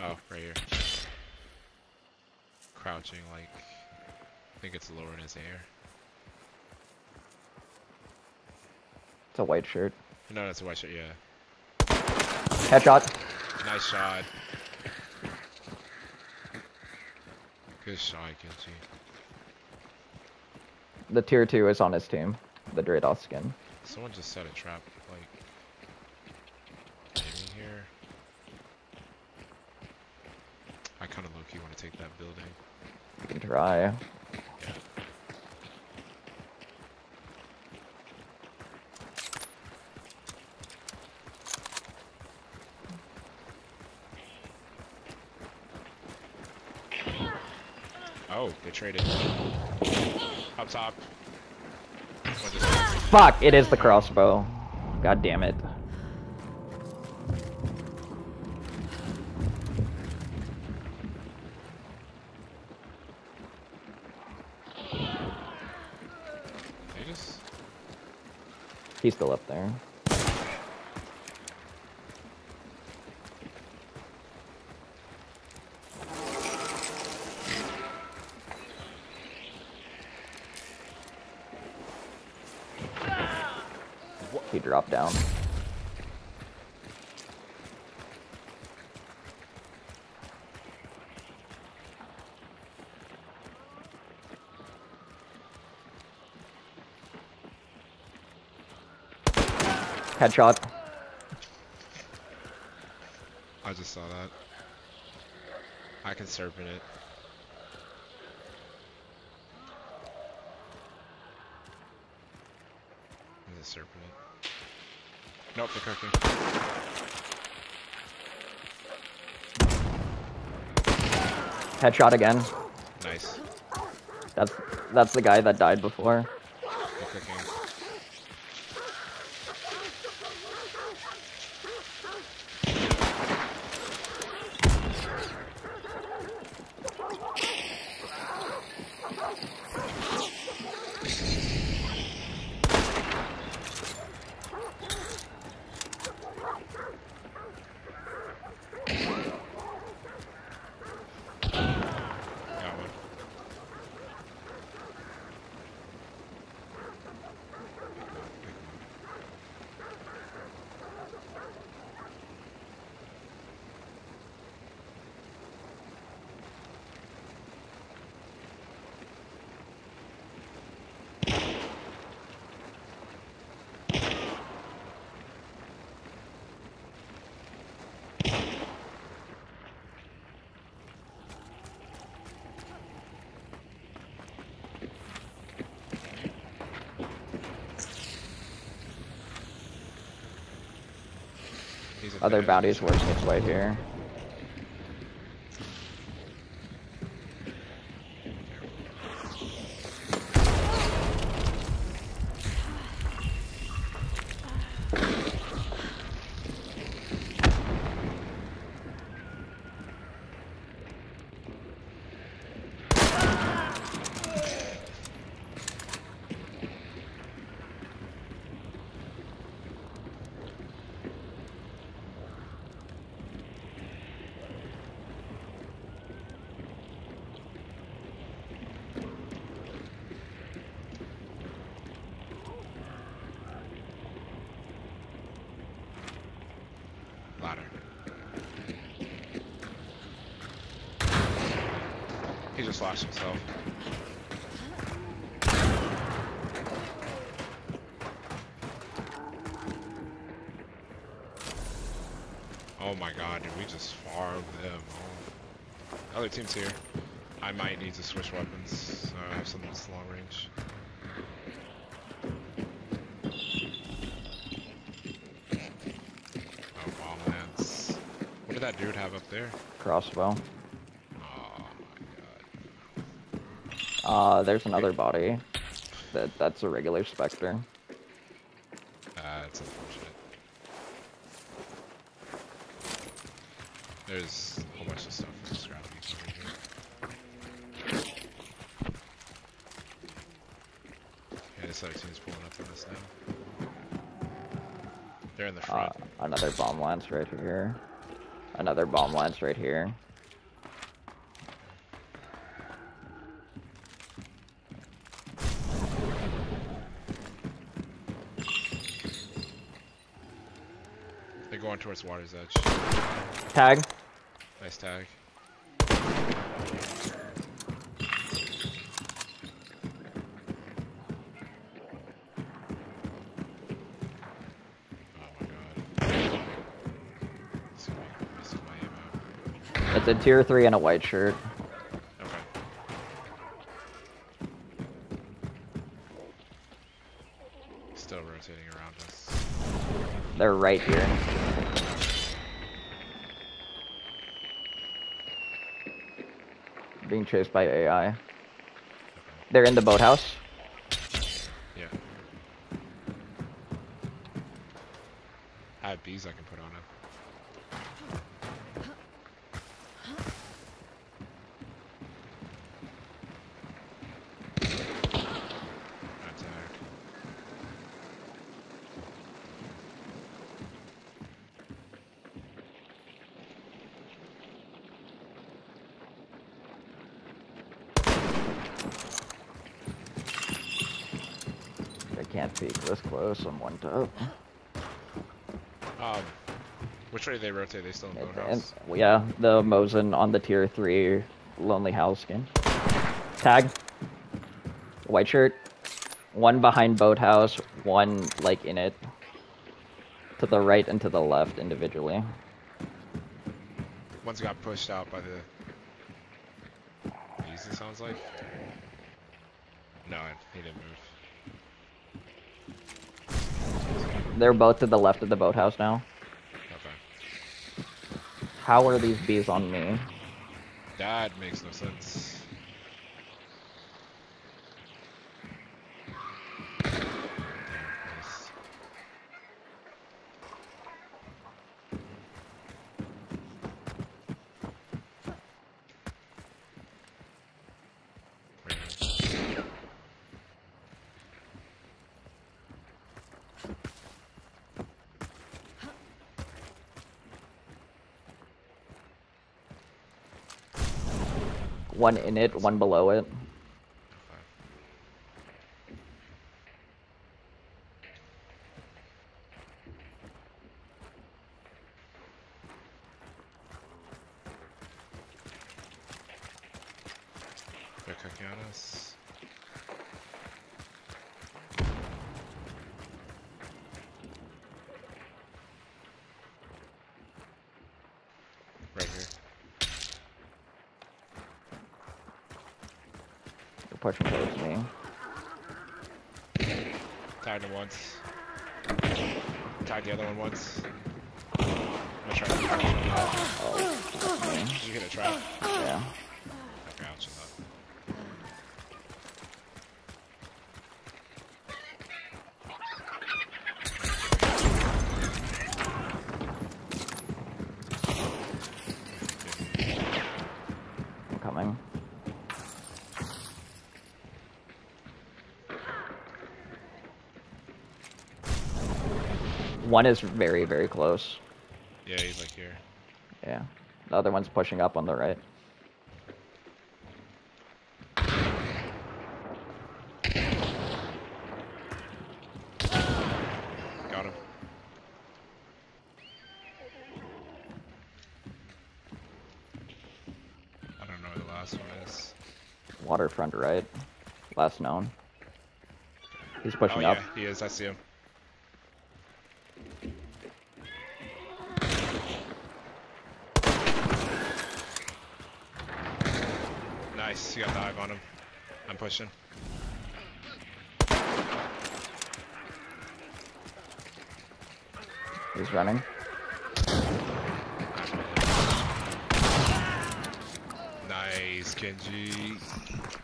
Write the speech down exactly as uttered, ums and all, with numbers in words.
Oh, right here. Crouching, like, I think it's lower in his air. It's a white shirt. No, that's a white shirt, yeah. Headshot. Nice shot. Good shot, Genji. The tier two is on his team. The Drados skin. Someone just set a trap, like, maybe here. I kind of low-key want to take that building. You can try. Yeah. Oh, they traded. Up top. Fuck! It is the crossbow. God damn it. They just... He's still up there. He dropped down. Headshot. I just saw that. I can serpent it. Is it serpent it? Nope, they're cooking. Headshot again. Nice. That's that's the guy that died before. They're cooking. Got one. He's a Other bad- bounties working its way here. Ladder. He just lost himself. Oh my god, did we just farm them? Oh. Other team's here. I might need to switch weapons, so I have something that's long range. Oh, bomb lands. What did that dude have up there? Crossbow. Oh my god. Uh, there's another body. That that's a regular Spectre. That's unfortunate. There's a whole bunch of stuff for scrap these over here. Yeah, this other team's pulling up on us now. They're in the front. Uh, another bomb lance right here. Another bomb lance right here. They're going towards water's edge. Tag. Nice tag. It's a tier three and a white shirt. Okay. Still rotating around us. They're right here. Being chased by A I. Okay. They're in the boathouse. Yeah. I have bees I can put on him. Can't peek this close. I'm one top. Um, which way do they rotate? They still in boathouse? And, and, yeah, the Mosin on the tier three Lonely Howl skin. Tag. White shirt. One behind boathouse. One like in it. To the right and to the left individually. One's got pushed out by the bees, it sounds like. No, he didn't move. They're both to the left of the boathouse now. Okay. How are these bees on me? That makes no sense. One in it, one below it. They're cooking on us. Right here. They're pushing towards me. Tied him once. Tied the other one once. I'm gonna try to catch him. Oh, that's me. You hit a trap? Yeah. Okay, I'll chill out. I'm coming. One is very, very close. Yeah, he's like here. Yeah. The other one's pushing up on the right. Got him. I don't know where the last one is. Waterfront right. Last known. He's pushing oh, up. Yeah, he is. I see him. Nice. You got the hive on him. I'm pushing. He's running. Nice, Kenji.